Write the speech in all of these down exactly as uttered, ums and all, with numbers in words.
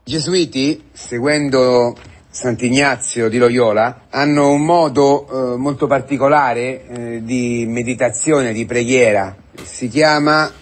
Gesuiti, seguendo Sant'Ignazio di Loyola, hanno un modo eh, molto particolare eh, di meditazione, di preghiera. Si chiama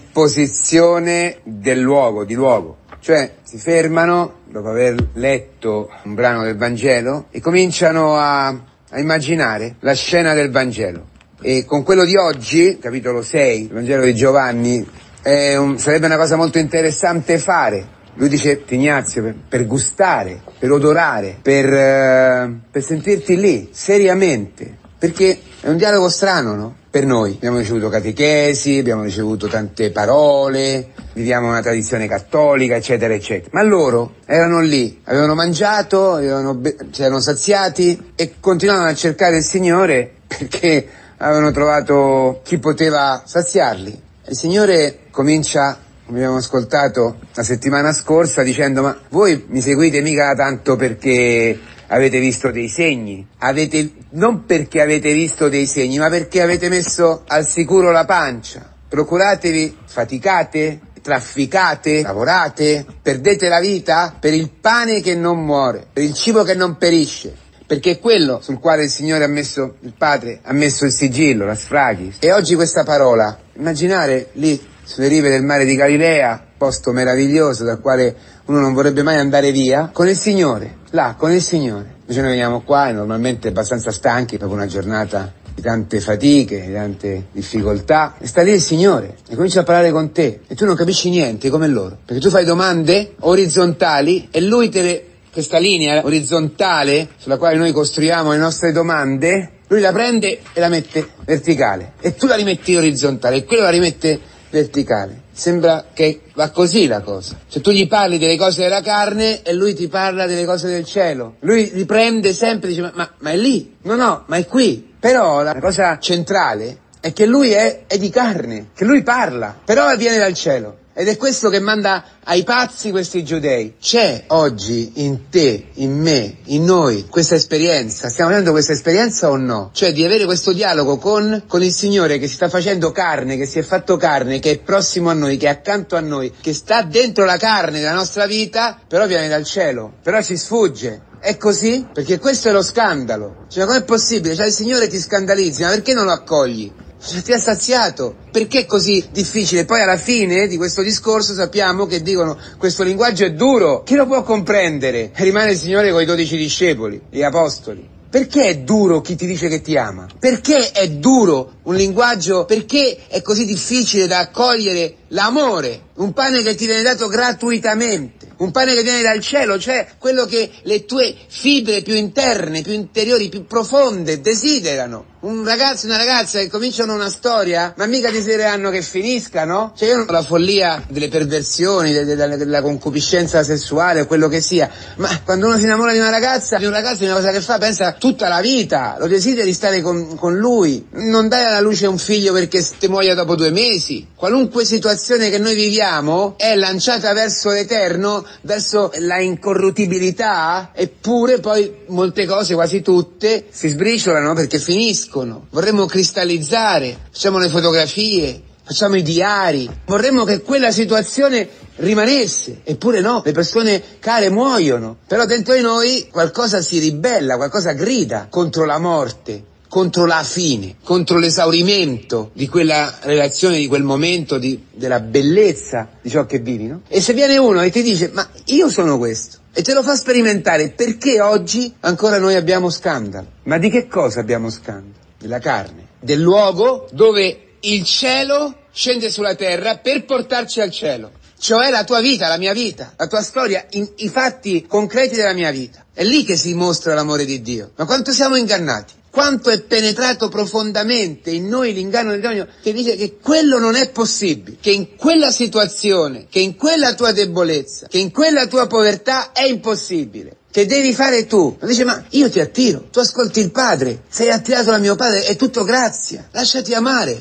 composizione del luogo, di luogo. Cioè si fermano dopo aver letto un brano del Vangelo e cominciano a, a immaginare la scena del Vangelo. E con quello di oggi, capitolo sei, il Vangelo di Giovanni, è un, sarebbe una cosa molto interessante fare. Lui dice, Ignazio, per, per gustare, per odorare, per, uh, per sentirti lì, seriamente, perché è un dialogo strano, no? Per noi abbiamo ricevuto catechesi, abbiamo ricevuto tante parole, viviamo una tradizione cattolica, eccetera, eccetera. Ma loro erano lì, avevano mangiato, avevano be- si erano saziati e continuavano a cercare il Signore perché avevano trovato chi poteva saziarli. Il Signore comincia, come abbiamo ascoltato la settimana scorsa, dicendo: ma voi mi seguite mica tanto perché avete visto dei segni, avete, non perché avete visto dei segni, ma perché avete messo al sicuro la pancia. Procuratevi, faticate, trafficate, lavorate, perdete la vita per il pane che non muore, per il cibo che non perisce, perché è quello sul quale il Signore ha messo, il Padre ha messo il sigillo, la sfragis. E oggi questa parola, immaginare lì sulle rive del mare di Galilea, posto meraviglioso dal quale uno non vorrebbe mai andare via, con il Signore, là, con il Signore. Invece noi veniamo qua e normalmente abbastanza stanchi dopo una giornata di tante fatiche, di tante difficoltà, e sta lì il Signore e comincia a parlare con te e tu non capisci niente come loro, perché tu fai domande orizzontali e lui te le, questa linea orizzontale sulla quale noi costruiamo le nostre domande, lui la prende e la mette verticale e tu la rimetti orizzontale e quello la rimette verticale. Sembra che va così la cosa. Cioè tu gli parli delle cose della carne e lui ti parla delle cose del cielo. Lui riprende sempre e dice ma, ma, ma è lì? No, no, ma è qui. Però la cosa centrale è che lui è, è di carne, che lui parla, però viene dal cielo. Ed è questo che manda ai pazzi questi giudei. C'è oggi in te, in me, in noi questa esperienza? Stiamo avendo questa esperienza o no? Cioè di avere questo dialogo con, con il Signore che si sta facendo carne, che si è fatto carne, che è prossimo a noi, che è accanto a noi, che sta dentro la carne della nostra vita, però viene dal cielo, però ci sfugge. È così? Perché questo è lo scandalo. Cioè com'è possibile? Cioè il Signore ti scandalizzi, ma perché non lo accogli? Cioè, ti ha saziato, perché è così difficile? Poi alla fine di questo discorso sappiamo che dicono questo linguaggio è duro, chi lo può comprendere? E rimane il Signore con i dodici discepoli, gli apostoli. Perché è duro chi ti dice che ti ama? Perché è duro un linguaggio? Perché è così difficile da accogliere l'amore? Un pane che ti viene dato gratuitamente, un pane che viene dal cielo, cioè quello che le tue fibre più interne, più interiori, più profonde desiderano. Un ragazzo e una ragazza che cominciano una storia, ma mica desiderano che finisca, no? Cioè io non ho la follia delle perversioni, de- de- de- della concupiscenza sessuale, quello che sia, ma quando uno si innamora di una ragazza, di un ragazzo, è una cosa che fa, pensa tutta la vita, lo desideri stare con, con lui, non dai alla luce un figlio perché ti muoia dopo due mesi. Qualunque situazione che noi viviamo è lanciata verso l'eterno, verso la incorruttibilità, eppure poi molte cose, quasi tutte, si sbriciolano perché finiscono. Vorremmo cristallizzare, facciamo le fotografie, facciamo i diari, vorremmo che quella situazione rimanesse, eppure no, le persone care muoiono, però dentro di noi qualcosa si ribella, qualcosa grida contro la morte, contro la fine, contro l'esaurimento di quella relazione, di quel momento, di, della bellezza di ciò che vivi, no? E se viene uno e ti dice ma io sono questo, e te lo fa sperimentare, perché oggi ancora noi abbiamo scandalo? Ma di che cosa abbiamo scandalo? Della carne, del luogo dove il cielo scende sulla terra per portarci al cielo, cioè la tua vita, la mia vita, la tua storia, in, i fatti concreti della mia vita. È lì che si mostra l'amore di Dio. Ma quanto siamo ingannati? Quanto è penetrato profondamente in noi l'inganno del demonio che dice che quello non è possibile, che in quella situazione, che in quella tua debolezza, che in quella tua povertà è impossibile, che devi fare tu. Ma dice ma io ti attiro, tu ascolti il Padre, sei attirato dal mio Padre, è tutto grazia, lasciati amare. No,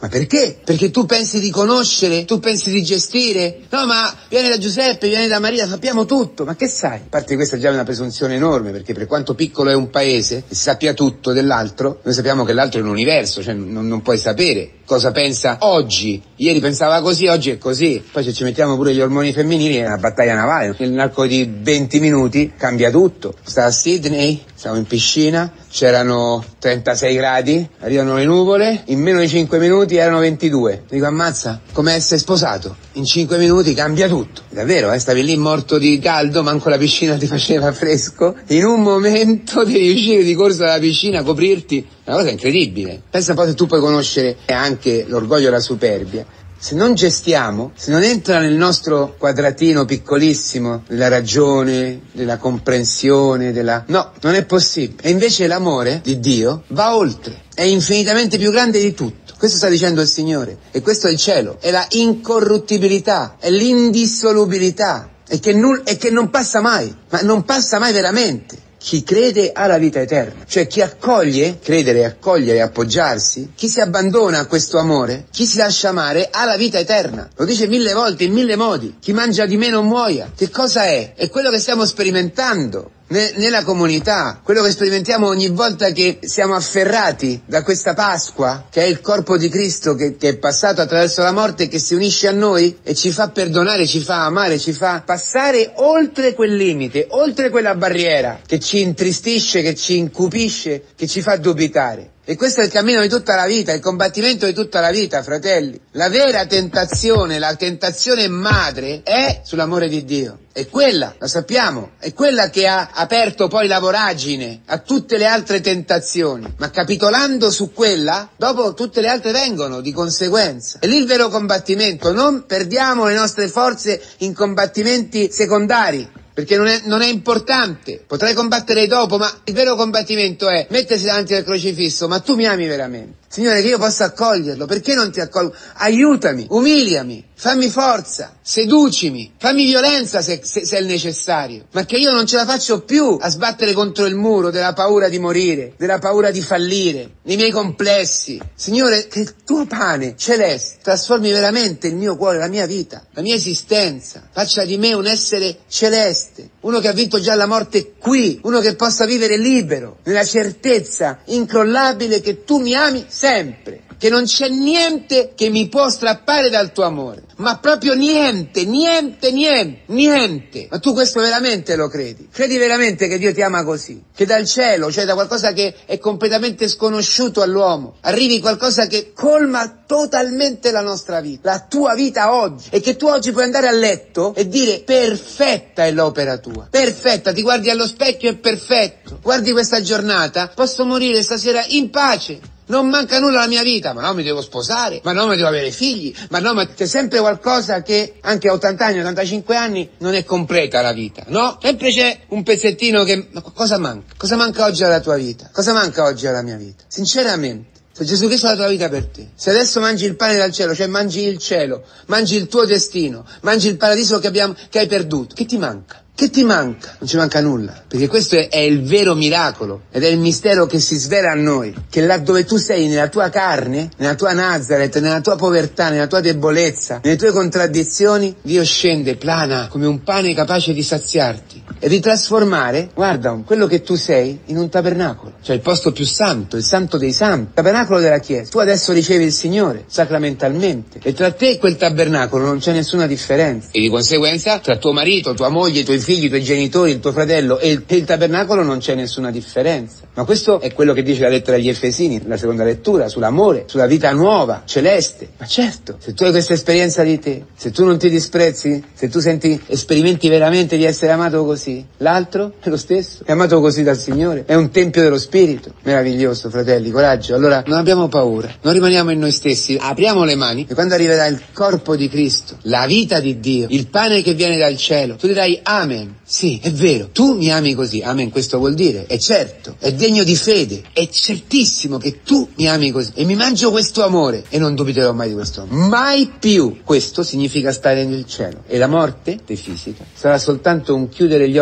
Ma perché? Perché tu pensi di conoscere, tu pensi di gestire. No, ma viene da Giuseppe, viene da Maria, sappiamo tutto. Ma che sai? A parte questa già è una presunzione enorme, perché per quanto piccolo è un paese, e si sappia tutto dell'altro, noi sappiamo che l'altro è un universo, cioè non, non puoi sapere cosa pensa oggi. Ieri pensava così, oggi è così. Poi se ci mettiamo pure gli ormoni femminili è una battaglia navale. Nell'arco di venti minuti cambia tutto. Stavo a Sydney, stavo in piscina, c'erano trentasei gradi, arrivano le nuvole, in meno di cinque minuti erano ventidue. Dico, ammazza, come essere sposato. In cinque minuti cambia tutto. Davvero, eh, stavi lì morto di caldo, manco la piscina ti faceva fresco. In un momento devi uscire di corsa dalla piscina, coprirti. Una cosa incredibile. Pensa un po' se tu puoi conoscere anche l'orgoglio e la superbia. Se non gestiamo, se non entra nel nostro quadratino piccolissimo della ragione, della comprensione, della... No, non è possibile. E invece l'amore di Dio va oltre, è infinitamente più grande di tutto. Questo sta dicendo il Signore. E questo è il cielo, è la incorruttibilità, è l'indissolubilità, e che, null- e che non passa mai, ma non passa mai veramente. Chi crede ha la vita eterna, cioè chi accoglie, credere, accogliere, appoggiarsi, chi si abbandona a questo amore, chi si lascia amare ha la vita eterna. Lo dice mille volte, in mille modi. Chi mangia di me non muoia. Che cosa è? È quello che stiamo sperimentando nella comunità, quello che sperimentiamo ogni volta che siamo afferrati da questa Pasqua, che è il corpo di Cristo che, che è passato attraverso la morte e che si unisce a noi e ci fa perdonare, ci fa amare, ci fa passare oltre quel limite, oltre quella barriera che ci intristisce, che ci incupisce, che ci fa dubitare. E questo è il cammino di tutta la vita, il combattimento di tutta la vita, fratelli. La vera tentazione, la tentazione madre è sull'amore di Dio. È quella, lo sappiamo, è quella che ha aperto poi la voragine a tutte le altre tentazioni. Ma capitolando su quella, dopo tutte le altre vengono di conseguenza. E lì il vero combattimento. Non perdiamo le nostre forze in combattimenti secondari. Perché non è, non è importante, potrai combattere dopo, ma il vero combattimento è mettersi davanti al crocifisso. Ma tu mi ami veramente? Signore, che io possa accoglierlo, perché non ti accolgo? Aiutami, umiliami, fammi forza, seducimi, fammi violenza se, se, se è necessario, ma che io non ce la faccio più a sbattere contro il muro della paura di morire, della paura di fallire, nei miei complessi. Signore, che il tuo pane celeste trasformi veramente il mio cuore, la mia vita, la mia esistenza, faccia di me un essere celeste, uno che ha vinto già la morte qui, uno che possa vivere libero, nella certezza incrollabile che tu mi ami sempre, che non c'è niente che mi può strappare dal tuo amore, ma proprio niente, niente, niente, niente. Ma tu questo veramente lo credi? Credi veramente che Dio ti ama così? Che dal cielo, cioè da qualcosa che è completamente sconosciuto all'uomo, arrivi qualcosa che colma totalmente la nostra vita, la tua vita oggi, e che tu oggi puoi andare a letto e dire perfetta è l'opera tua, perfetta, ti guardi allo specchio, è perfetto, guardi questa giornata, posso morire stasera in pace. Non manca nulla alla mia vita, ma no, mi devo sposare, ma no, mi devo avere figli, ma no, ma c'è sempre qualcosa che anche a ottanta anni, ottantacinque anni non è completa la vita, no? Sempre c'è un pezzettino che... Ma cosa manca? Cosa manca oggi alla tua vita? Cosa manca oggi alla mia vita? Sinceramente. Se Gesù Cristo ha dato la tua vita per te, se adesso mangi il pane dal cielo, cioè mangi il cielo, mangi il tuo destino, mangi il paradiso che abbiamo, che hai perduto, che ti manca? Che ti manca? Non ci manca nulla, perché questo è, è il vero miracolo ed è il mistero che si svela a noi, che là dove tu sei, nella tua carne, nella tua Nazareth, nella tua povertà, nella tua debolezza, nelle tue contraddizioni, Dio scende, plana come un pane capace di saziarti e di trasformare, guarda, quello che tu sei in un tabernacolo, cioè il posto più santo, il santo dei santi, il tabernacolo della Chiesa. Tu adesso ricevi il Signore sacramentalmente e tra te e quel tabernacolo non c'è nessuna differenza, e di conseguenza tra tuo marito, tua moglie, i tuoi figli, i tuoi genitori, il tuo fratello e il, e il tabernacolo non c'è nessuna differenza. Ma questo è quello che dice la lettera agli Efesini, la seconda lettura, sull'amore, sulla vita nuova, celeste. Ma certo, se tu hai questa esperienza di te, se tu non ti disprezzi, se tu senti, sperimenti veramente di essere amato così, l'altro è lo stesso, è amato così dal Signore, è un tempio dello Spirito. Meraviglioso, fratelli, coraggio. Allora non abbiamo paura, non rimaniamo in noi stessi, apriamo le mani e quando arriverà il corpo di Cristo, la vita di Dio, il pane che viene dal cielo, tu dirai amen. Sì, è vero, tu mi ami così, amen, questo vuol dire, è certo, è degno di fede, è certissimo che tu mi ami così e mi mangio questo amore e non dubiterò mai di questo amore, mai più. Questo significa stare nel cielo e la morte, te fisica, sarà soltanto un chiudere gli occhi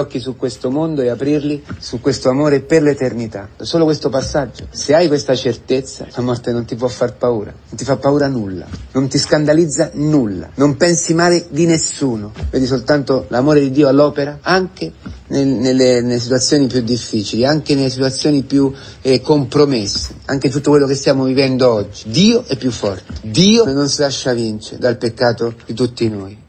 occhi su questo mondo e aprirli su questo amore per l'eternità. Solo questo passaggio. Se hai questa certezza, la morte non ti può far paura, non ti fa paura nulla, non ti scandalizza nulla, non pensi male di nessuno, vedi soltanto l'amore di Dio all'opera anche nel, nelle, nelle situazioni più difficili, anche nelle situazioni più eh, compromesse, anche tutto quello che stiamo vivendo oggi. Dio è più forte, Dio non si lascia vincere dal peccato di tutti noi.